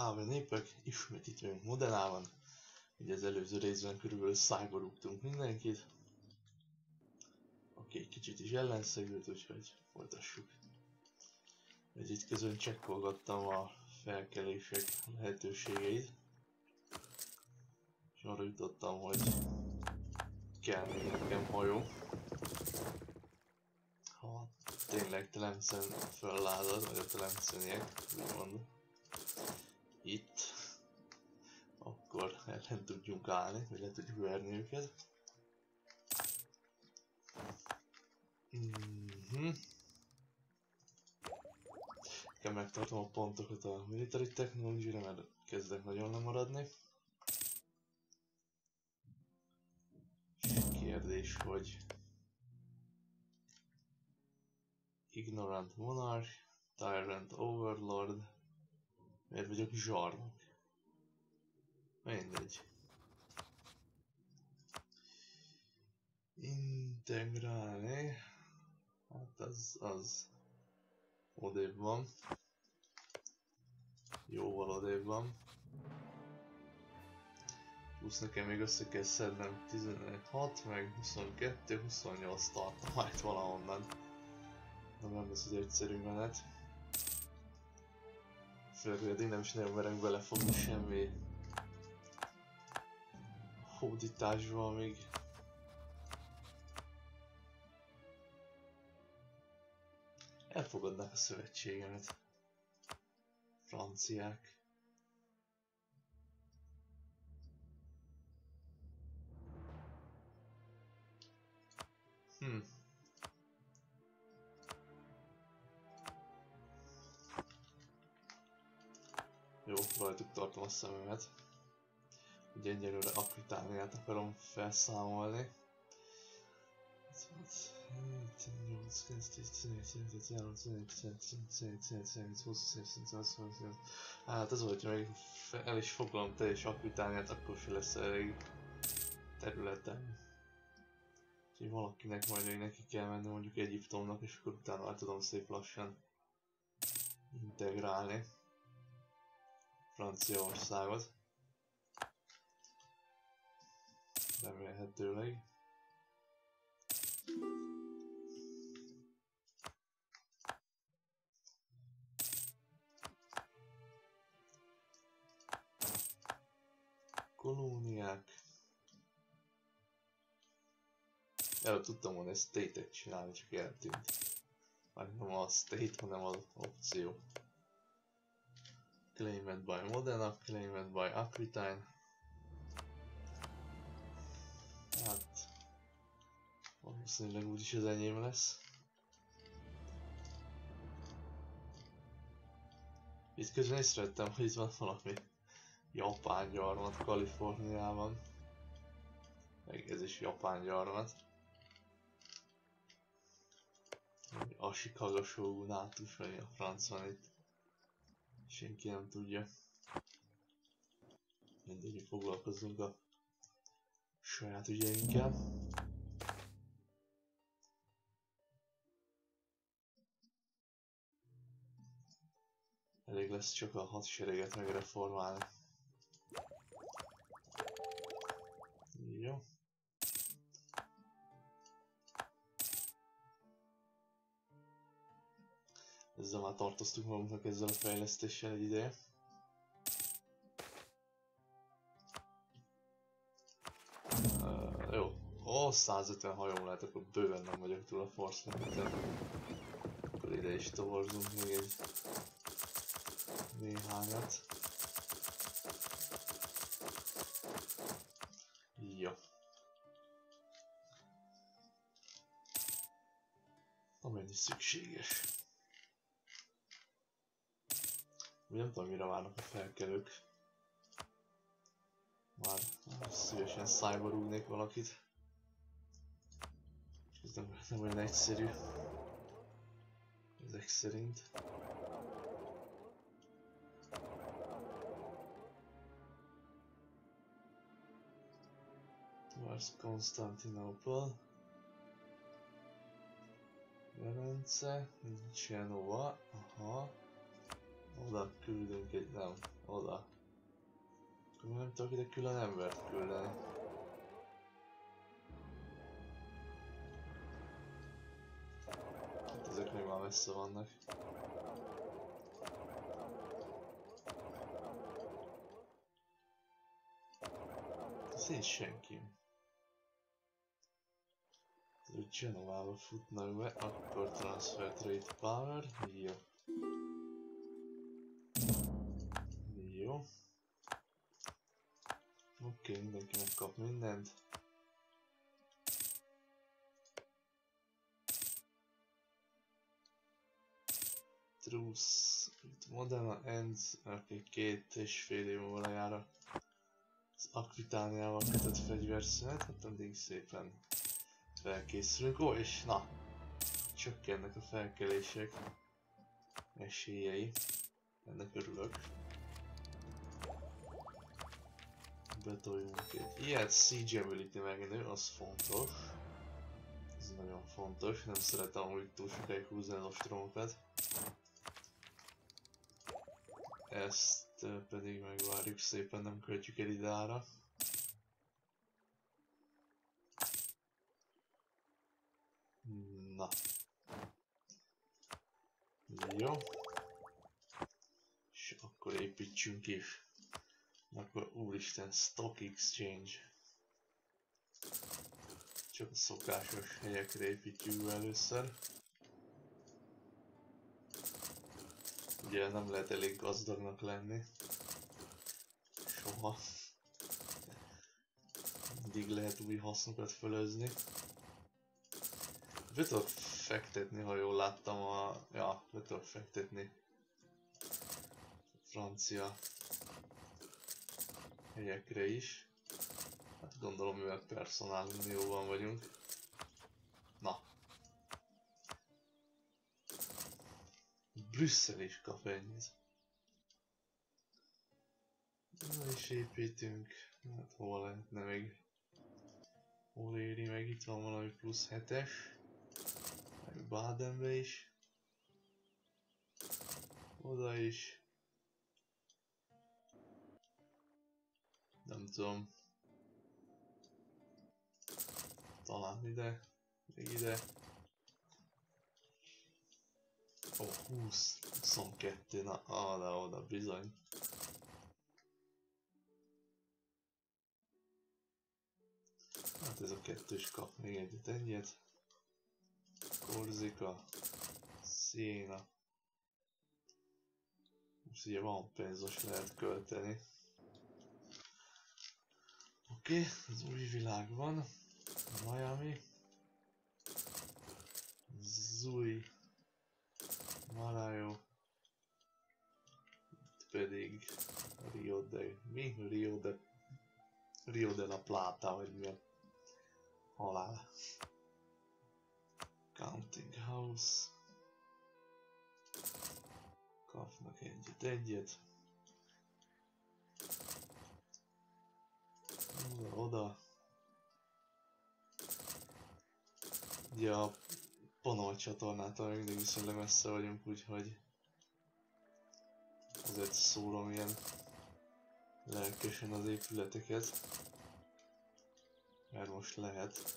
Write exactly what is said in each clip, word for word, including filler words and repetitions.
Áve népek, ismét itt vagyunk Modenában. Ugye az előző részben körülbelül szájba rúgtunk mindenkit. Oké, kicsit is ellenszegült, úgyhogy folytassuk. Egy itt közön csekkolgattam a felkelések lehetőségeit. És arra jutottam, hogy kell még nekem hajó. Ha tényleg Tlemcen föllázad, vagy a tlemceniek, úgymond itt, akkor ellen tudjunk állni, vagy le tudjuk verni őket. Mm-hmm. Kell megtartom a pontokat a military technology-re, mert kezdek nagyon lemaradni. Kérdés, hogy Ignorant Monarch, Tyrant Overlord, miért vagyok zsarnok? Mindegy. Integrálni, hát az, az odébb van. Jóval odébb van. Plusz nekem még össze kell szednem tizenhat, meg huszonkettő, huszonnyolc tartományt valahonnan. De nem lesz az egyszerű menet. Főleg, hogy én nem is nagyon merek belefogni semmi hódításba, amíg elfogadnák a szövetségemet. Franciák. Hm. Jó, rajtuk tartom a szememet. Ugye egyelőre Akvitániát akarom felszámolni. Hát az volt, hogy még el is foglalom teljes Akvitániát, akkor se lesz elég területem. Úgyhogy valakinek majd még neki kell menni mondjuk Egyiptomnak, és akkor utána már tudom szép lassan integrálni Franciaországot. Remélhetőleg. Kolóniák. El tudtam volna egy state-et csinálni, csak eltűnt. Már nem a state, hanem az opció. Claimed by Modena, claimed by Aquitaine. Hát valószínűleg úgyis az enyém lesz. Itt közben észrevettem, hogy itt van valami japán gyarmat Kaliforniában. Meg ez is japán gyarmat. Ashikaga shogunátus, vagy a franc van itt. Senki nem tudja. Mindegy, hogy foglalkozzunk a saját ügyeinkkel. Elég lesz csak a hadsereget megreformálni. Jó. Ezzel már tartoztuk magunknak ezzel a fejlesztéssel egy ideje. Uh, jó. Ó, százötven hajóm lehet, akkor bőven nem vagyok túl a force limiten. Akkor ide is tovarzunk még egy néhányat. Jó. Amennyi szükséges. Nem tudom, mire várnak a felkelők. Már, már szívesen szájba rúgnék valakit. Ez nem, nem olyan egyszerű. Ezek szerint. Towards Constantinople. Velence, Genova, aha. Oda oda küldünk egy, nem, oda. Akkor nem tudok ide külön embert küldeni. Hát ezek még már messze vannak. Ez nincs senki. Ő Genovába futnak be, akkor transfer trade power, jó. Jó. Oké, okay, mindenki megkap mindent. Truce, Modena ends, oké, két és fél év múlva lejár az Akvitániával kötött fegyverszünet, hát addig szépen felkészülünk. Ó, és na, csökkennek a felkelések esélyei, ennek örülök. Betoljunk egy ilyet, siege ability megnő, az fontos. Ez nagyon fontos, nem szeretem amúgy túl sokáig húzni az ostromokat. Ezt pedig megvárjuk szépen, nem költjük el idára. Na. Jó. És akkor építsünk is. Akkor úristen, stock exchange. Csak a szokásos helyekre építjük be először. Ugye nem lehet elég gazdagnak lenni. Soha. Mindig lehet új hasznokat fölözni. Be tudok fektetni, ha jól láttam a... Ja, be tudok fektetni. Francia helyekre is. Hát gondolom, mivel personál unióban vagyunk. Na. Brüsszel is kap ennyit. Na is építünk. Hát hol lehetne még? Hol éri meg? Itt van valami plusz hetes. Meg Badenbe is. Oda is. Nem tudom. Talán ide. Még ide. Ó, oh, húsz, huszonkettő, na oda, oda, bizony. Hát ez a kettős kap még egyet, egyet. Korzika, Siena. Most ugye van pénz, most lehet költeni. Oké, okay, az új világ van. Miami. Zui. Malayo. Itt pedig Rio de... Mi? Rio de... Rio de la Plata, vagy mi a halál. Counting House. Kapnak egyet, egyet. Oda, oda. Ugye a Panol csatornától mindig viszonylag messze vagyunk, úgyhogy azért szólom ilyen lelkesen az épületeket. Mert most lehet.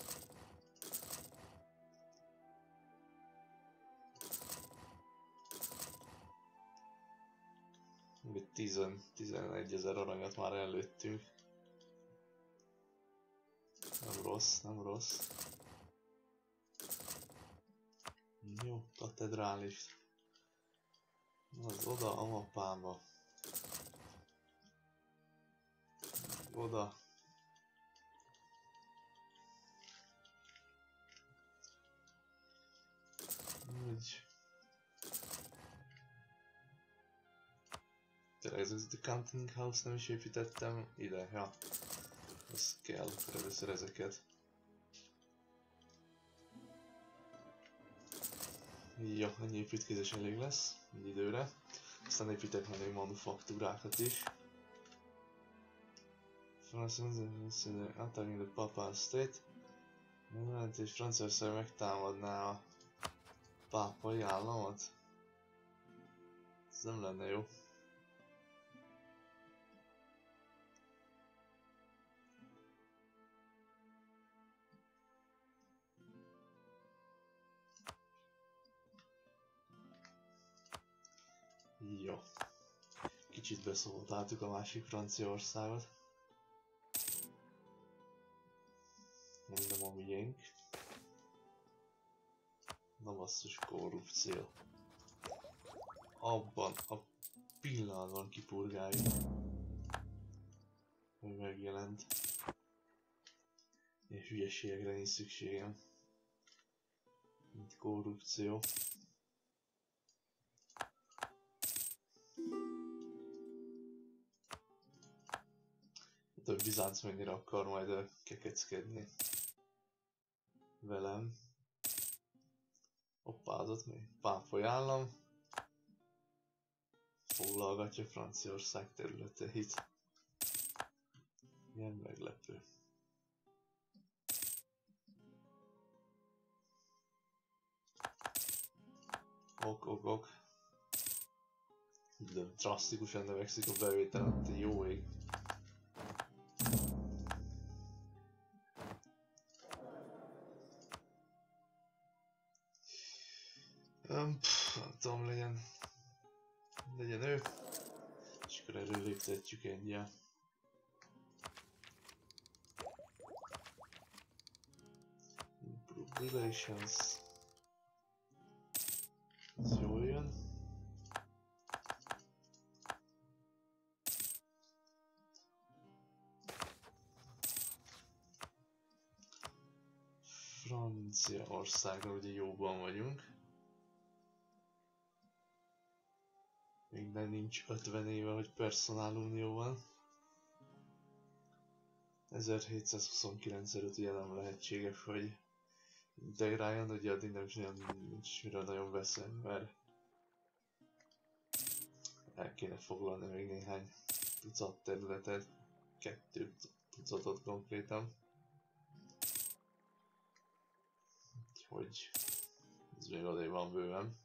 tíz-tizenegy ezer aranyat már előttünk. Nem rossz, nem rossz. Jó, katedrális. Az oda a mapába. Oda. Úgy. Tényleg ez a Counting House nem is építettem ide, ja. Ez kell, akkor először ezeket. Ja, ennyi építkezés elég lesz, egy időre. Aztán építek meg még manufaktúrákat is. Francia attacking the Papal State. Nem jelenti, hogy Franciaország megtámadná a pápai államot? Ez nem lenne jó. Jó. Kicsit beszóltáltuk a másik Franciaországot. Nem a miénk. Na basszus, korrupció. Abban a pillanatban kipurgáljuk, hogy megjelent. Ilyen hülyeségekre nincs szükségem. Mint korrupció. Több Bizánc mennyire akar majd kekeckedni velem. Hoppázott még. Pápai állam foglalgatja Franciaország területeit. Ilyen meglepő. Ok, ok, ok. De drasztikusan növekszik a bevétel, jó ég. Um, pff, nem tudom, legyen, legyen ő, és akkor erről léptetjük egyet. Improve relations. Ez jól jön. Franciaországgal ugye jóban vagyunk. Még nem nincs ötven éve, hogy personálunió van. ezerhétszázhuszonkilenc előtt ugye nem lehetséges, hogy integráljon, ugye addig nem is nincs mire nagyon beszélni, mert el kéne foglalni még néhány tucat területet, kettő tucatot konkrétan. Úgyhogy ez még odébb van bőven.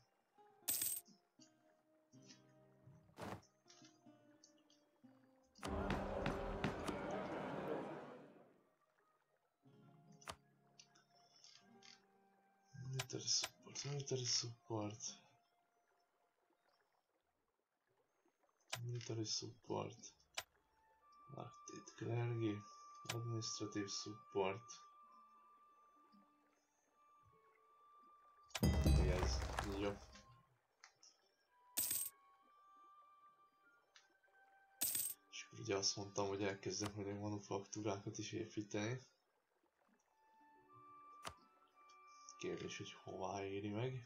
Military support, military support. Military support. Active clergy. Administrative support. Ez jó. És akkor ugye azt mondtam, hogy elkezdek majd a manufaktúrákat is építeni. Kérdés, hogy hová éri meg.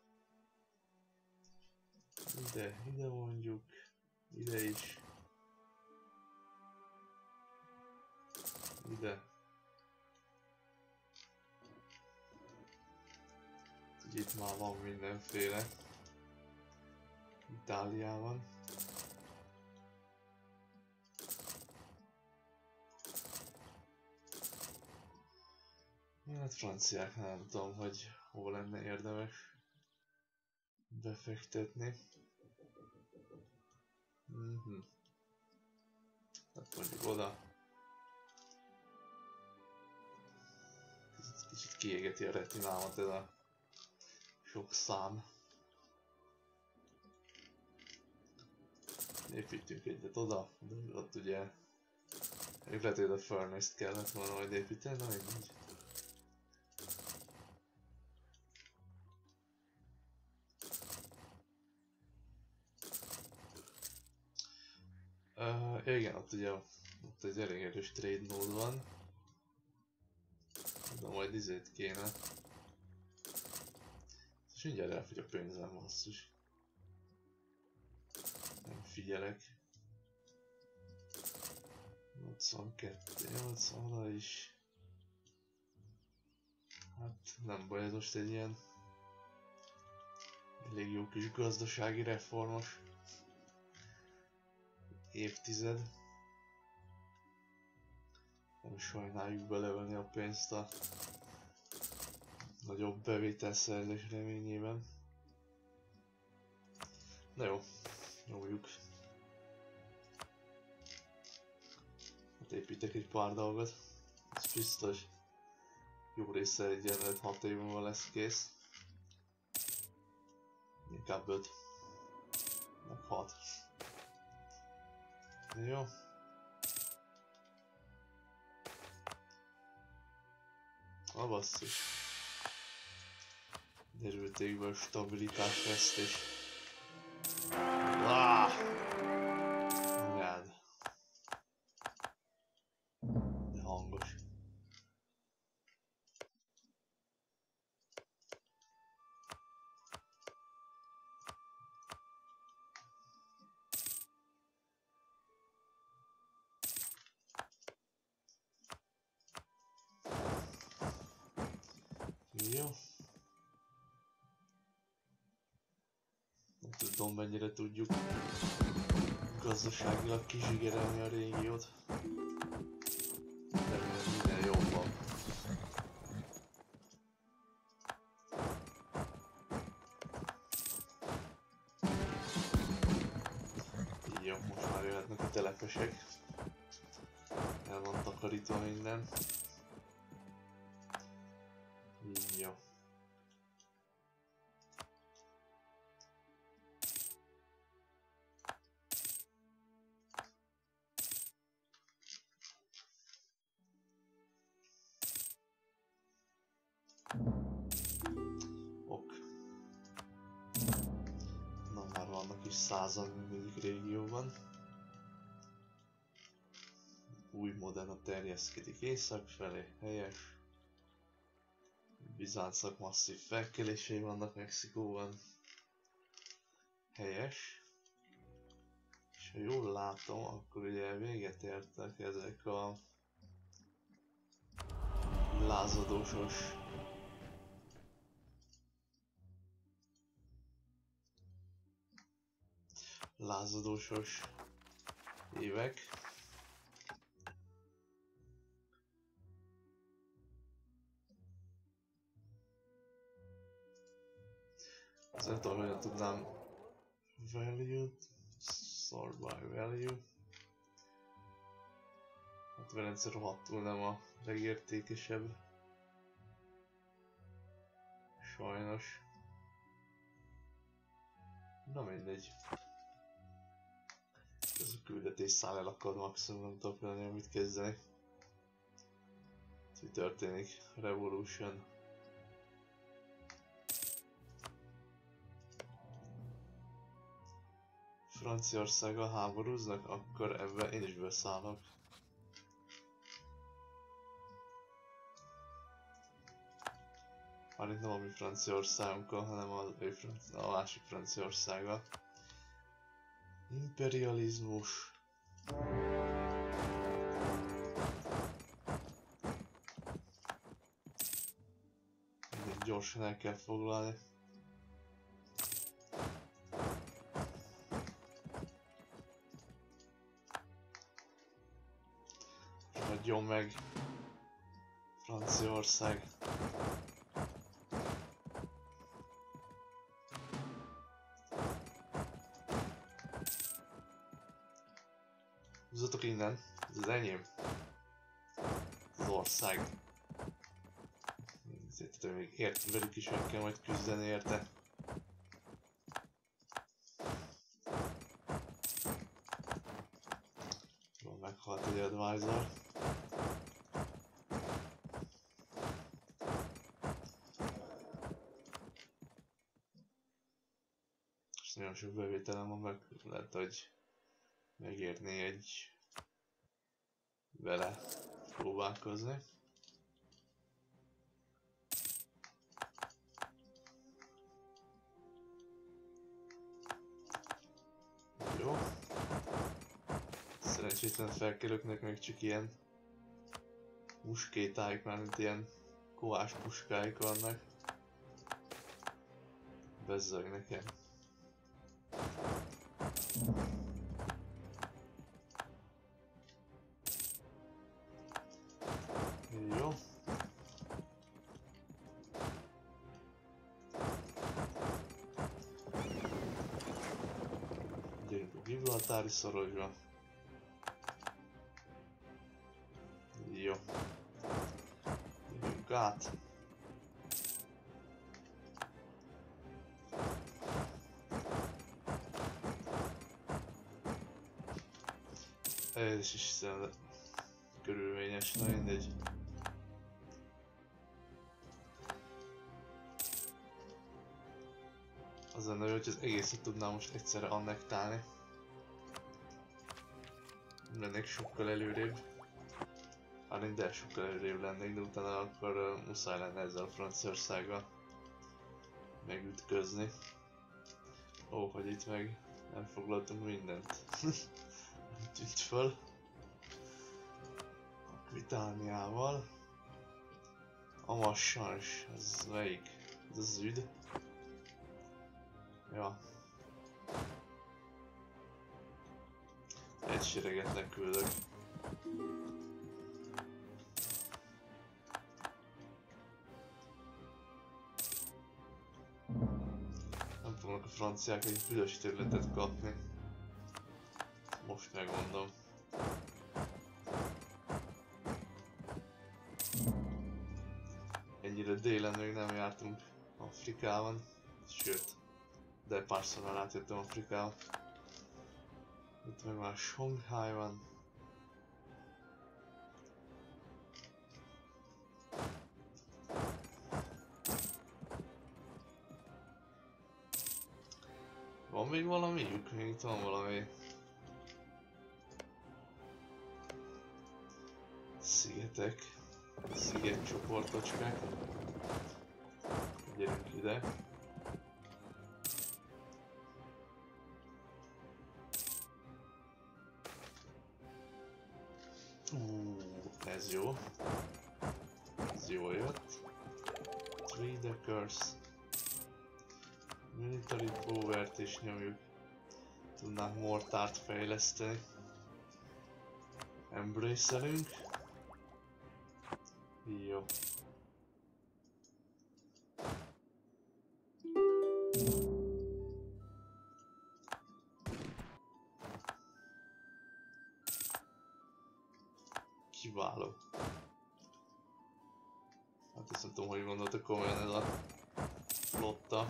Ide, ide mondjuk, ide is. Ide. Itt már van mindenféle. Itáliában. Hát franciák nem tudom, hogy hol lenne érdemes befektetni. Mhm. Hát mondjuk oda. Kicsit, kicsit kiégeti a retinámat ez a sok szám. Építünk egyet oda, de ott ugye lehet, hogy a furnace-t kellett volna majd építeni, na mindegy. Uh, igen, ott ugye ott egy elég erős trade node van. De majd izét kéne. És mindjárt elfogy a pénzem, basszus. Nem figyelek. nyolcvankettő, nyolcvanra is. Hát nem baj, ez most egy ilyen elég jó kis gazdasági reformos évtized. Nem sajnáljuk belevenni a pénzt a nagyobb bevételszerzés reményében. Na jó, nyomjuk. Hát építek egy pár dolgot, ez biztos. Jó része egy ilyen öt hat év múlva lesz kész. Inkább öt, meg hat. Jó. A basszus. Derültékből stabilitás vesztés. Ah! Anyád. De hangos. Jó. Nem tudom, mennyire tudjuk gazdaságilag kizsigerelni a régiót. Remélem minden jobban. Jó, most már jöhetnek a telepesek. El van takarítva minden. Jó. Ok. Na már vannak is százan mindegyik régióban. Új Modena terjeszkedik észak felé, helyes. Bizáncok masszív felkelései vannak Mexikóban. Helyes. És ha jól látom, akkor ugye véget értek ezek a lázadósos lázadósos évek. Ez nem tudom, hogyan tudnám value-t, sort by value. Hát Velence rohadtul nem a legértékesebb. Sajnos. Na mindegy. Ez a küldetés száll el akad, maximum nem tudok vele mit kezdeni. Mi történik? Revolution. Franciaországgal háborúznak, akkor ebben én is beszállok. Már itt nem a mi Franciaországunkkal, hanem a, a másik Franciaországgal. Imperializmus. Mindig gyorsan el kell foglalni. Adjon meg Franciaország. Húzzatok innen, ez az enyém. Az ország. Érted, még ért, velük is meg kell majd küzdeni érte. Jól meghalt egy advisor. És nagyon sok bevételem van, meg lehet, hogy megérné egy vele próbálkozni. Jó. Szerencsétlen felkelőknek még csak ilyen muskétáik, már mint ilyen kovás puskáik vannak. Bezzeg nekem. Jó. Gyerünk a Gibraltári szorosba. Jó. Gyerünk át. Ez is szerintem körülményes, na mindegy. Az lenne, hogy az egészet tudnám most egyszerre annektálni. Lennék sokkal előrébb. Hát én de sokkal előrébb lennék, de utána akkor uh, muszáj lenne ezzel a Franciaországgal megütközni. Ó, hogy itt meg elfoglaltunk mindent. Nem tűnt föl. Akvitániával. Amassans, ez melyik? Ez az üd. Ja. Egy sereget leküldök. Nem fognak a franciák egy büdös területet kapni. Most megmondom. Ennyire délen még nem jártunk Afrikában. Sőt, de párszor már átjöttem Afrikába. Itt meg már Songhai van. Van még valamiük? Még itt van valami... Szigetek. Szigetcsoportocskák. Gyerünk ide. Uh, ez jó. Ez jól jött. Three Deckers. Military Power-t is nyomjuk. Tudnánk mortárt fejleszteni. Embrace-elünk. Jó. Kiváló. Hát ezt nem tudom, hogy gondoltak komolyan ez a flotta.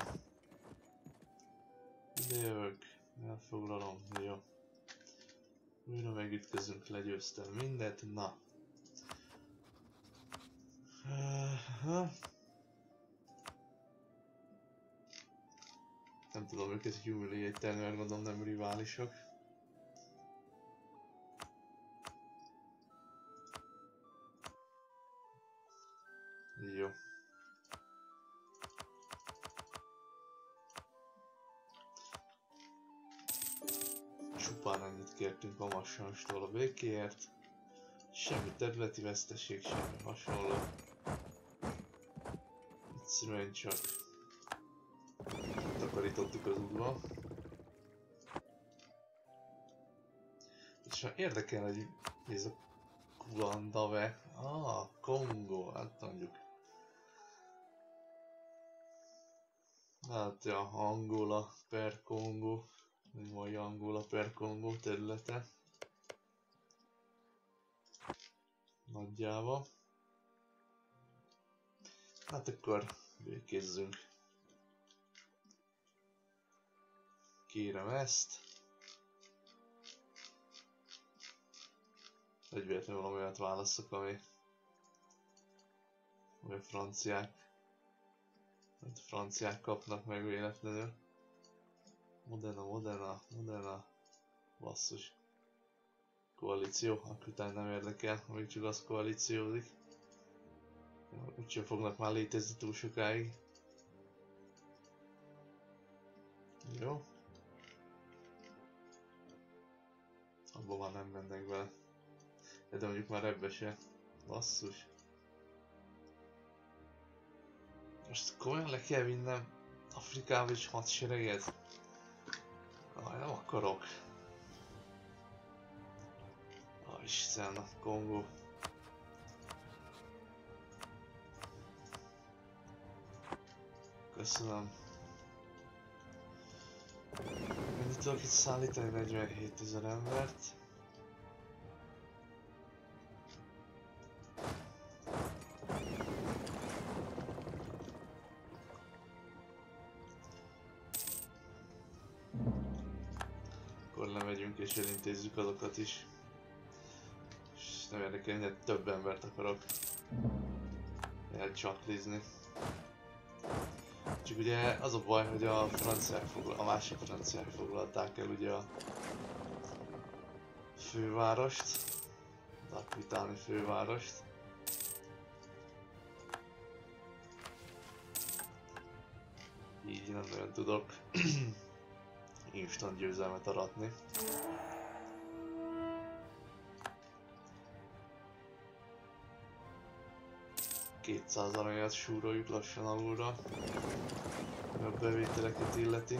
Ide jövök, elfoglalom, jó. Újra megütközünk, legyőztem mindent, na. Uh-huh. Nem tudom őket humiliate-elni, mert gondolom nem riválisok. Jó. Csupán ennyit kértünk a Massanstól a békéért. Semmi területi veszteség, semmi hasonló. Egyszerűen csak takarítottuk az udva. És már érdekel, hogy ez a Kulandave. Ah, Kongo, hát mondjuk. Hát ja, Angola per Kongo. Mai Angola per Kongo területe. Nagyjából. Hát akkor békézzünk. Kérem ezt. Egy véletlenül valami olyat válasszok, ami... ami a franciák... amit a franciák kapnak meg véletlenül. Modena, Modena, Modena. Basszus. Koalíció, akkor utána nem érdekel, amíg csak az koalíciózik. Úgyse fognak már létezni túl sokáig. Jó. Abba már nem mennek bele. De mondjuk már ebbe se. Basszus. Most komolyan le kell vinnem Afrikába is hadsereget? Ah, nem akarok. Ah, Isten, a Kongo. Köszönöm. Mennyit tudok itt szállítani? negyvenhétezer embert. Akkor lemegyünk és elintézzük azokat is. és nem érdekel, minél több embert akarok elcsaklizni. Csak ugye az a baj, hogy a franciák foglal, a másik franciák foglalták el ugye a fővárost, az akvitáni fővárost. Így nem nagyon tudok instant győzelmet aratni. kétszáz aranyat súroljuk lassan alulra, ami a bevételeket illeti.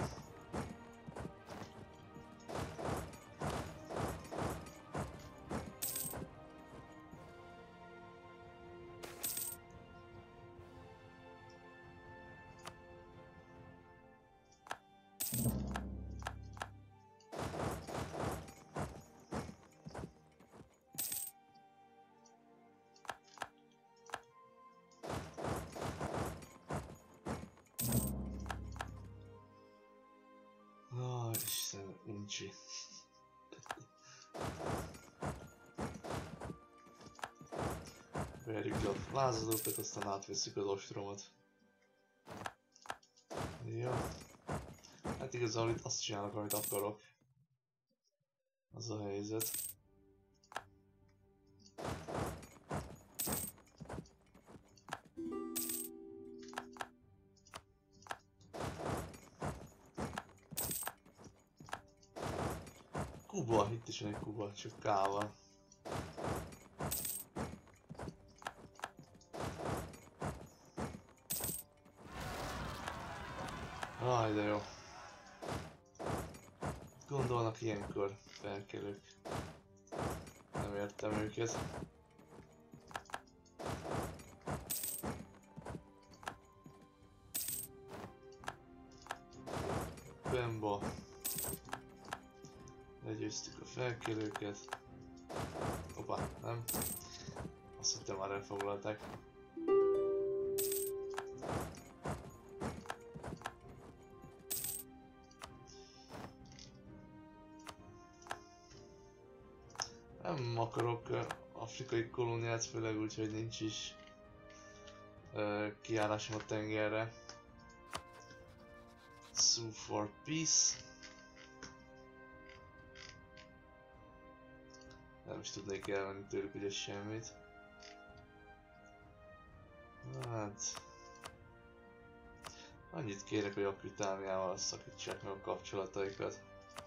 Uncsi. Verjük le a lázadókat, aztán átveszik az ostromot. Jó. Hát igazából itt azt csinálok, amit akarok. Az a helyzet. Kuba, itt is van egy Kuba, csak K-val. Aj, de jó. Gondolnak ilyenkor felkelők. Nem értem őket. Bemba. Legyőztük a felkelőket. Opa, nem? Azt hittem már elfoglalták. Nem akarok afrikai kolóniát, főleg úgy, hogy nincs is uh, kiállásom a tengerre. Sue for peace. Nem is tudnék elvenni tőlük ugye semmit. Hát... Annyit kérek, hogy Akvitániával szakítsák meg a kapcsolataikat.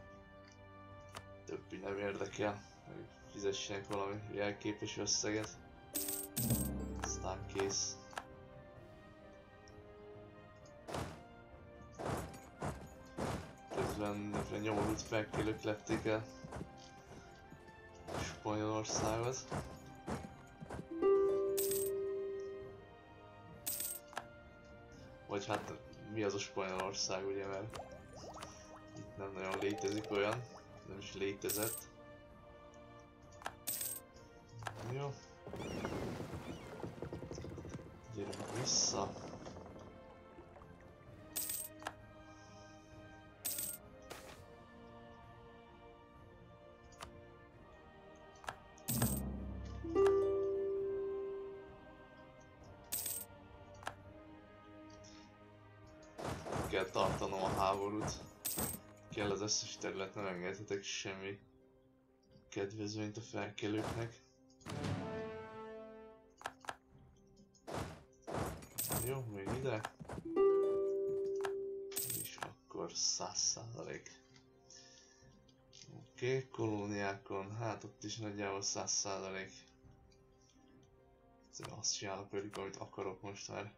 Többi nem érdekel. Fizessenek valami jelképes összeget. Aztán kész. Közben mindenféle nyomorult felkelők lepték el Spanyolországot. Vagy hát mi az a Spanyolország, ugye, mert itt nem nagyon létezik olyan, nem is létezett. Jó. Gyerünk vissza. Kell tartanom a háborút. Kell az összes terület, nem engedhetek semmi kedvezményt a felkelőknek. Jó, még ide. És akkor száz százalék. Oké, okay, kolóniákon, hát ott is nagyjából száz százalék. Azt csinálok velük, amit akarok most már.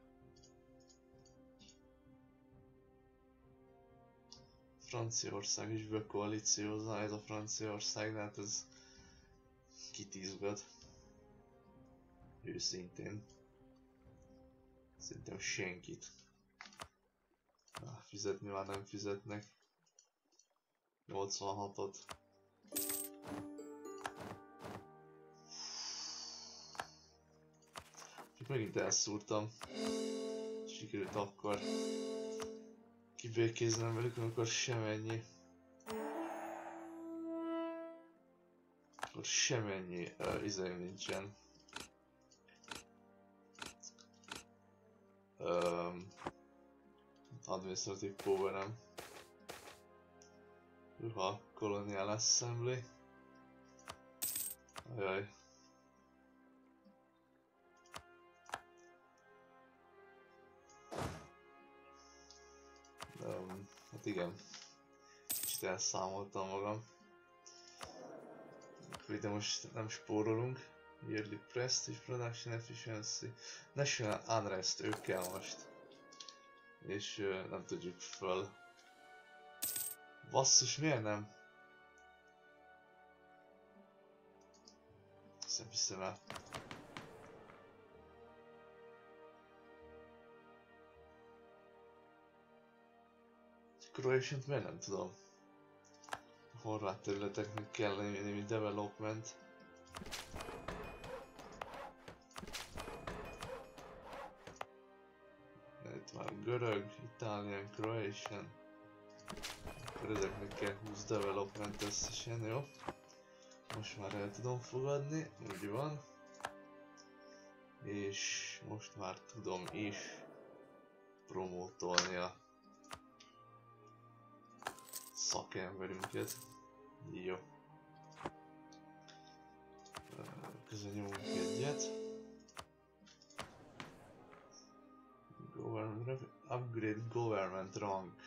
Franciaország is bekoalíciózza, ez a Franciaország, de hát ez kitizgat. Őszintén. Szerintem senkit. Ah, fizetni már nem fizetnek. nyolcvanhatot. Csak megint elszúrtam. Sikerült akkor kibékéznem velük, amikor semennyi. akkor semmennyi uh, izém nincsen. Um, Administratív powerem. Uha, Colonial Assembly. Ajaj. Um, hát igen. Kicsit elszámoltam magam. De most nem spórolunk. Yearly Prestige, Production Efficiency, National Unrest, ők kell most. És uh, nem tudjuk föl. Basszus, miért nem? Hiszem, hiszem el. Croatian-t miért nem tudom? A horvát területeknek kell lenni development. Itt már görög, Italian, Croatian. Akkor ezeknek kell húsz development összesen, jó? Most már el tudom fogadni, úgy van. És most már tudom is promótolni a szakemberünket. Jó. Közben nyomunk egyet. Government, upgrade government rank.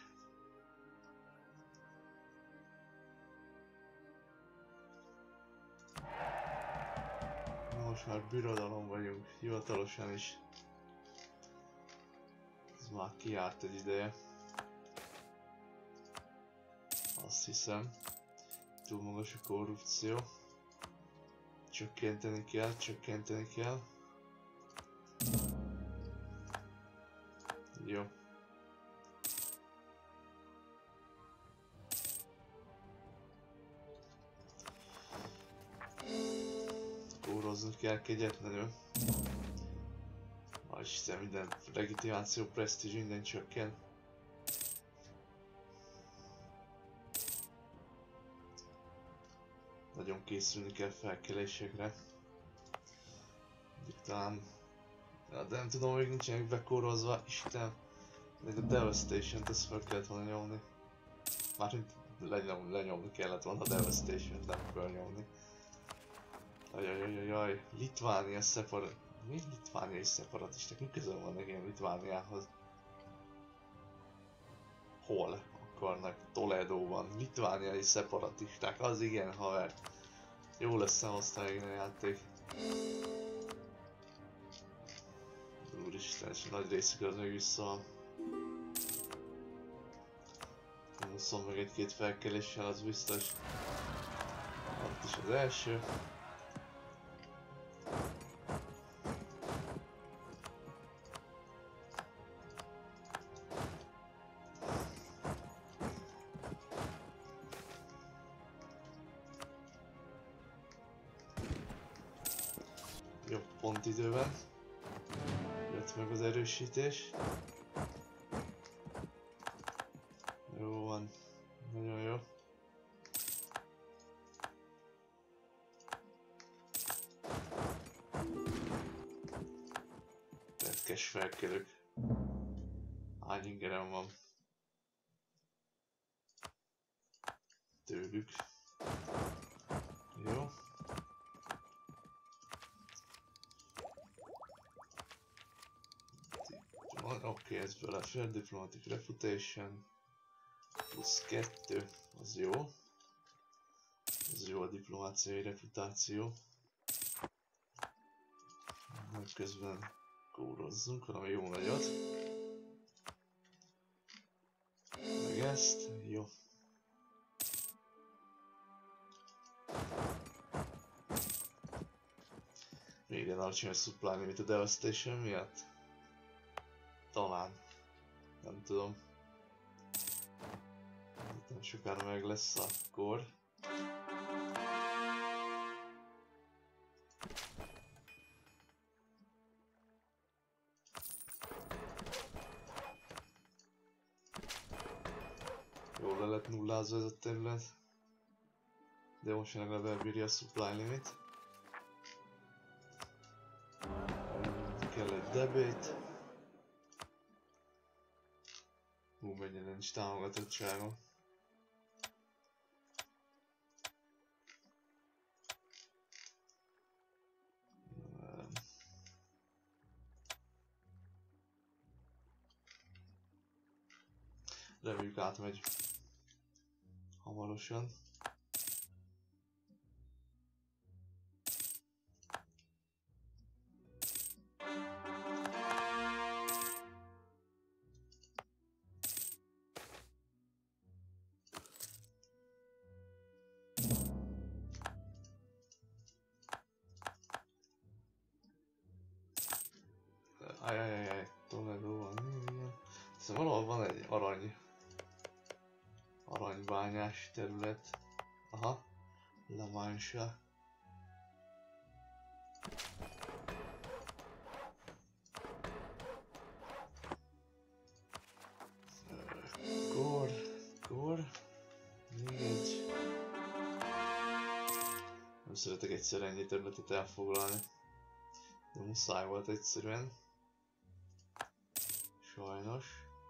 Most már birodalom vagyunk, hivatalosan is. Ez már kiárt egy ideje. Azt hiszem. Túl magas a korrupció. Csökkenteni kell, csökkenteni kell. Jó. Kóroznunk kell kegyetlenül. Ma Isten, minden legitimáció, presztízs, minden csökken. Nagyon készülni kell felkelésekre. Talán... Ja, de nem tudom, még nincsenek bekórozva. Isten! De a Devastation-t ezt fel kellett volna nyomni. Mármint lenyom, lenyomni kellett volna a Devastation-t, nem felnyomni. Ajajajajaj, Litvánia szeparat... Mi litvániai szeparatisták? Mi közel van nekem Litvániához? Hol akarnak? Toledóban. Litvániai szeparatisták, az igen, haver. Jó lesz aztán igen a játék. Úristen, és nagy részük az még vissza. Húszom meg egy-két felkeléssel, az biztos. Ott is az első. Jobb pont időben. Jött meg az erősítés. Jó van. Nagyon jó. Retkes felkelők. Hány ingerem van tőlük. Jó. Oké, okay, ez belefér, diplomatic reputation. Plusz kettő, az jó. Ez jó a diplomáciai reputáció. Közben kórozzunk valami jó nagyot. Meg ezt, jó. Még ilyen alacsony supply limit a Devastation miatt? Talán. Nem tudom. Nem sokára meg lesz akkor. Jól le lett nullázva ez a terület. De most legalább elbírja a supply limit. Kell egy debate. Hú, mennyire nincs támogatottságom. Reméljük átmegy hamarosan. Ajajajaj, Toledo van, igen. Szóval valahol van egy arany... aranybányás terület. Aha, La Mancha. Kor, kor, még egy. Nem szeretek egyszer ennyi területet elfoglalni. De muszáj volt egyszerűen. Sajnos.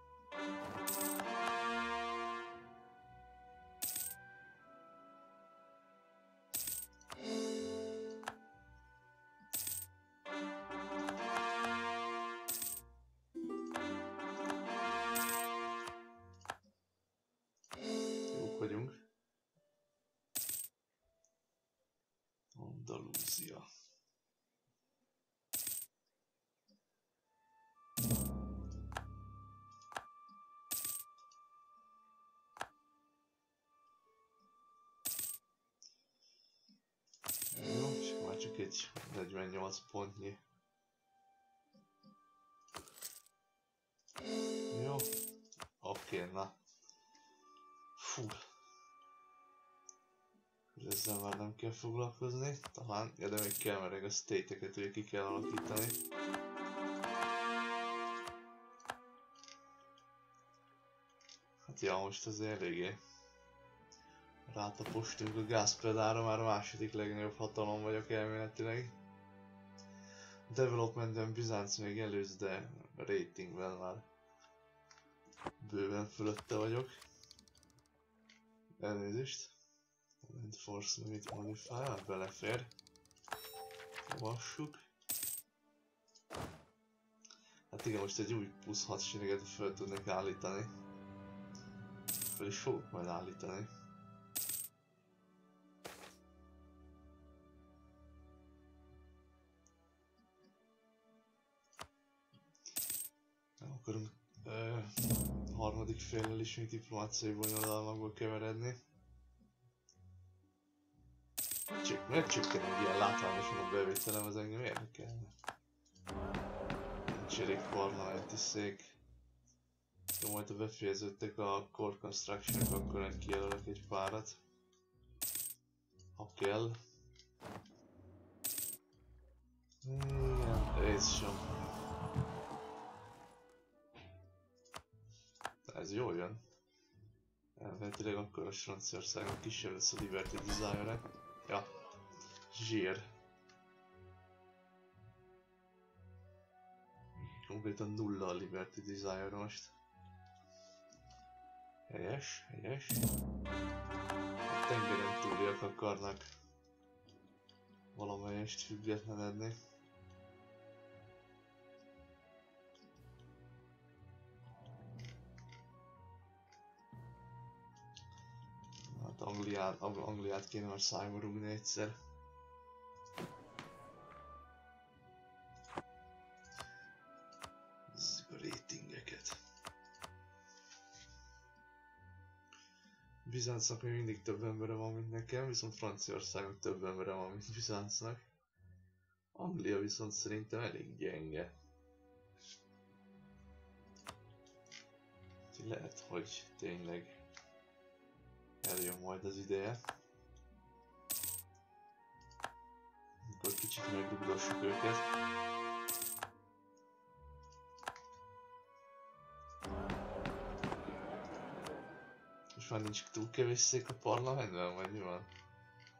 Jók vagyunk. Andalúzia. Jó, és már csak egy negyvennyolc pontnyi. Jó, oké, na. Fú. Ezzel már nem kell foglalkozni, talán, ja, de még kell, mert a state-eket ugye ki kell alakítani. Hát ja, most azért eléggé rátapostunk a gázpedára, már a második legnagyobb hatalom vagyok elméletileg. Developmentben Bizánc még előz, de ratingben már bőven fölötte vagyok. Elnézést. Force Limit Modifier, belefér. Olvassuk. Hát igen, most egy új plusz hadsereget fel tudnék állítani. Fel is fogok majd állítani. Nem akarunk ö, harmadik féllel is még diplomáciai bonyodalmakból keveredni. Csak miért csökkenünk ilyen látványosan a bevételem, az engem érdekelne. Nincs elég parlamenti szék. De majd ha befejeződtek a core construction-ok, akkor én kijelölök egy párat. Ha kell. Igen, ez sem. Ez jól jön. Elméletileg akkor a Franciaországnak kisebb lesz a Liberty Desire-e. Ja, zsír. Konkrétan nulla a Liberty Desire most. Helyes, helyes. A tengeren túliak akarnak valamelyest függetlenedni. Hát Angliát, Angliát kéne már szájba rúgni egyszer. Nézzük a ratingeket. Bizáncnak még mindig több embere van, mint nekem, viszont Franciaországnak több embere van, mint Bizáncnak. Anglia viszont szerintem elég gyenge. Lehet, hogy tényleg eljön majd az ideje. Akkor kicsit megdugdossuk őket. Most már nincs túl kevés szék a parlamentben, vagy mi van?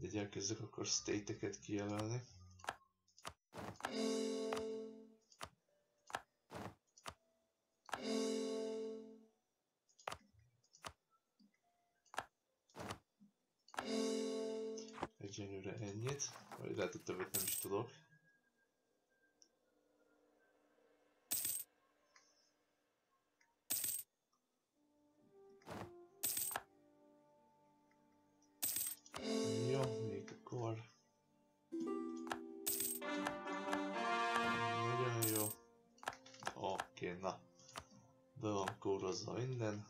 Mindegy, elkezdek akkor state-eket kijelölni. Egyenlőre ennyit, vagy lehet, hogy többet nem is tudok. Jó, még akkor. Nagyon jó. Oké, na. Be van kórozva minden.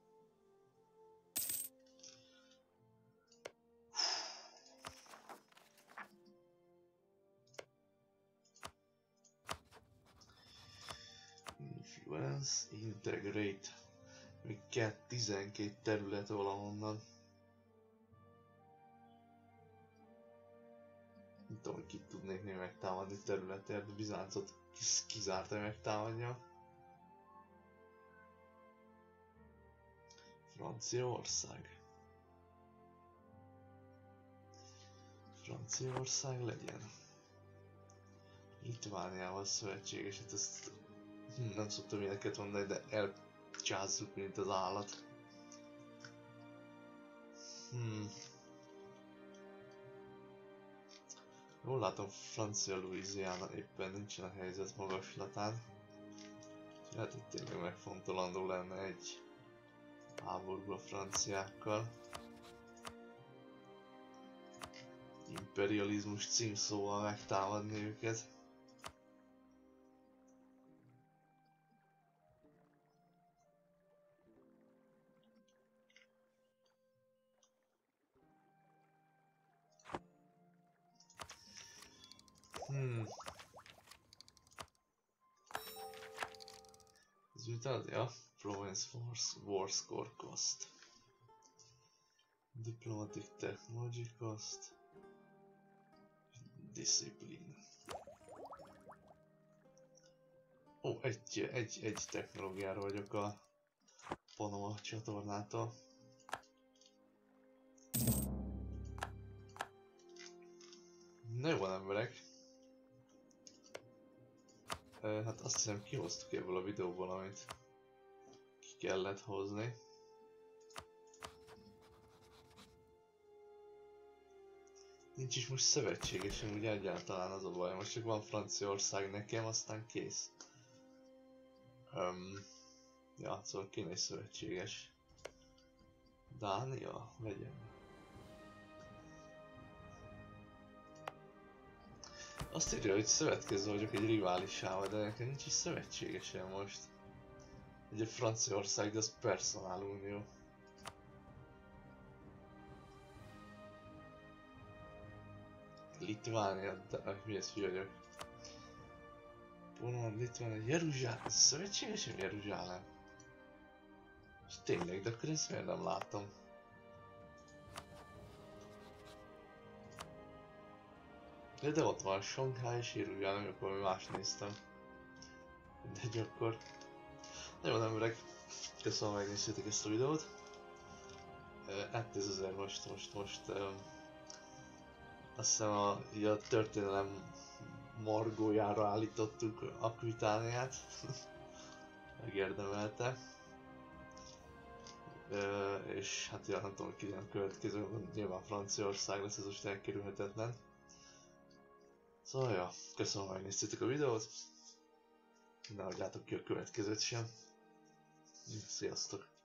Influence, integrate. Még kell tizenkét terület valahonnan. Nem tudom, hogy kit tudnék még megtámadni területért, de Bizáncot kizárt, hogy megtámadja. Franciaország. Franciaország legyen. Litvániával szövetséges, hát ezt hm, nem szoktam ilyeneket mondani, de elcsázzuk, mint az állat. Hmm. Jól látom, Francia Louisiana éppen nincsen a helyzet magaslatán. Lehet, hogy tényleg megfontolandó lenne egy háború a franciákkal. Imperializmus címszóval megtámadni őket. Hmm. Ez mit ja? Provence Force War Score Cost. Diplomatic Technology Cost. Discipline. Ó, egy, egy, egy technológiára vagyok a Panama csatornától. Na jó van, emberek. Hát azt hiszem kihoztuk ebből a videóból, amit ki kellett hozni. Nincs is most szövetségesem, ugye egyáltalán az a baj. Most csak van Franciaország nekem, aztán kész. Um, ja, szóval kéne egy szövetséges. Dánia, legyen. Azt írja, hogy szövetkező vagyok egy riválisával, de nekem nincs is szövetségesem most. Ugye Franciaország, de az personál unió. Litvánia, de mi ez vagyok? Poland, Litvánia, Jeruzsálem, szövetségesem Jeruzsálem? És tényleg, de akkor ezt miért nem látom? De, de ott van Shanghai és Jeruzsálem, akkor valami más néztem. Mindegy akkor. Nagyon emberek, köszönöm, hogy megnéztétek ezt a videót. hétezer most, most, most um, azt hiszem a, a történelem margójára állítottuk Akvitániát. Megérdemelte. Uh, és hát ja, nem tudom, hogy ki a következő, nyilván Franciaország lesz, ez most elkerülhetetlen. Szóval ja, köszönöm, hogy megnéztétek a videót. Ne hagyjátok ki a következőt sem. Sziasztok!